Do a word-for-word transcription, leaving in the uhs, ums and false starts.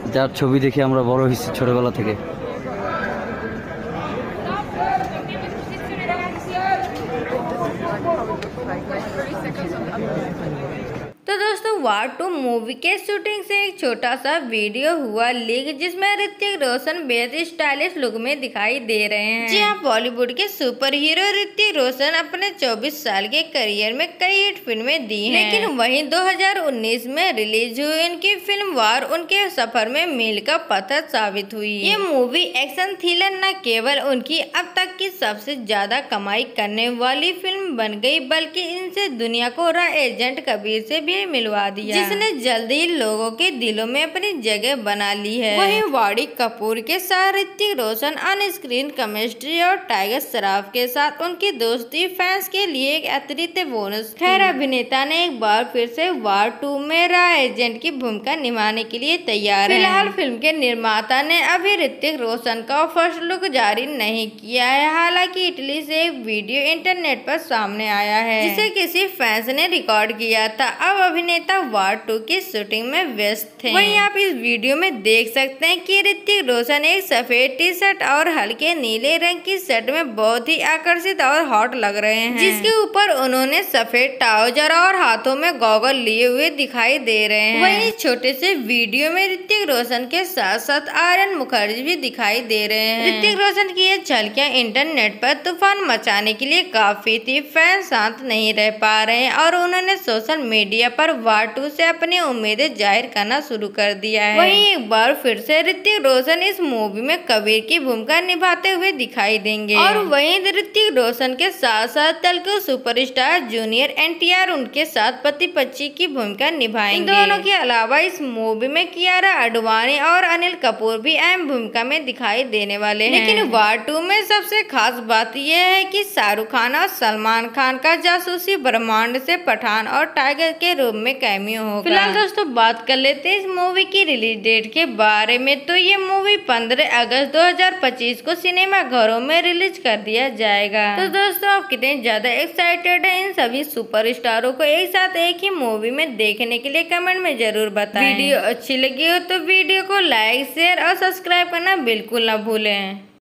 যার ছবি দেখে আমরা বড় হয়েছি ছোটবেলা থেকে। तो दोस्तों वार टू मूवी के शूटिंग से एक छोटा सा वीडियो हुआ लीक, जिसमें ऋतिक रोशन बेहद स्टाइलिश लुक में दिखाई दे रहे हैं। जी हाँ, बॉलीवुड के सुपर हीरो ऋतिक रोशन अपने चौबीस साल के करियर में कई हिट फिल्में दी हैं, लेकिन वहीं दो हज़ार उन्नीस में रिलीज हुई इनकी फिल्म वार उनके सफर में मील का पत्थर साबित हुई। ये मूवी एक्शन थ्रिलर न केवल उनकी अब तक की सबसे ज्यादा कमाई करने वाली फिल्म बन गई, बल्कि इनसे दुनिया को रॉ एजेंट कबीर से भी मिलवा दिया, जिसने जल्दी ही लोगों के दिलों में अपनी जगह बना ली है। वहीं वाणी कपूर के साथ Hrithik Roshan on screen chemistry और टाइगर श्रॉफ के साथ उनकी दोस्ती फैंस के लिए एक अतिरिक्त बोनस। खैर, अभिनेता ने एक बार फिर से वार टू में रॉ एजेंट की भूमिका निभाने के लिए तैयार है। फिलहाल फिल्म के निर्माता ने अभी ऋतिक रोशन का फर्स्ट लुक जारी नहीं किया है। हालांकि इटली से एक वीडियो इंटरनेट पर सामने आया है, जिसे किसी फैंस ने रिकॉर्ड किया था। अब अभिनेता वार टू की शूटिंग में व्यस्त थे। वहीं आप इस वीडियो में देख सकते हैं कि ऋतिक रोशन एक सफेद टी शर्ट और हल्के नीले रंग की शर्ट में बहुत ही आकर्षित और हॉट लग रहे हैं, जिसके ऊपर उन्होंने सफेद ट्राउजर और हाथों में गॉगल लिए हुए दिखाई दे रहे हैं। वहीं छोटे से वीडियो में ऋतिक रोशन के साथ साथ आर्यन मुखर्जी भी दिखाई दे रहे हैं। ऋतिक रोशन की ये झलकियां इंटरनेट पर तूफान मचाने के लिए काफी थी। फैंस शांत नहीं रह पा रहे हैं और उन्होंने सोशल मीडिया पर वार टू से अपनी उम्मीदें जाहिर करना शुरू कर दिया है। वहीं एक बार फिर से ऋतिक रोशन इस मूवी में कबीर की भूमिका निभाते हुए दिखाई देंगे। और वहीं ऋतिक रोशन के साथ साथ Telugu superstar junior N T R उनके साथ पति पत्नी की भूमिका निभाएंगे। इन दोनों के अलावा इस मूवी में कियारा आडवाणी और अनिल कपूर भी अहम भूमिका में दिखाई देने वाले हैं। लेकिन वार टू में सबसे खास बात यह है कि शाहरुख खान और सलमान खान का जासूसी ब्रह्मांड से पठान और टाइगर के रूप में कैमियो होगा। फिलहाल दोस्तों बात कर लेते हैं इस मूवी की रिलीज डेट के बारे में। तो ये मूवी पंद्रह अगस्त दो हज़ार पच्चीस को सिनेमा घरों में रिलीज कर दिया जाएगा। तो दोस्तों आप कितने ज्यादा एक्साइटेड हैं इन सभी सुपरस्टारों को एक साथ एक ही मूवी में देखने के लिए कमेंट में जरूर बताएं। वीडियो अच्छी लगी हो तो वीडियो को लाइक शेयर और सब्सक्राइब करना बिल्कुल ना भूलें।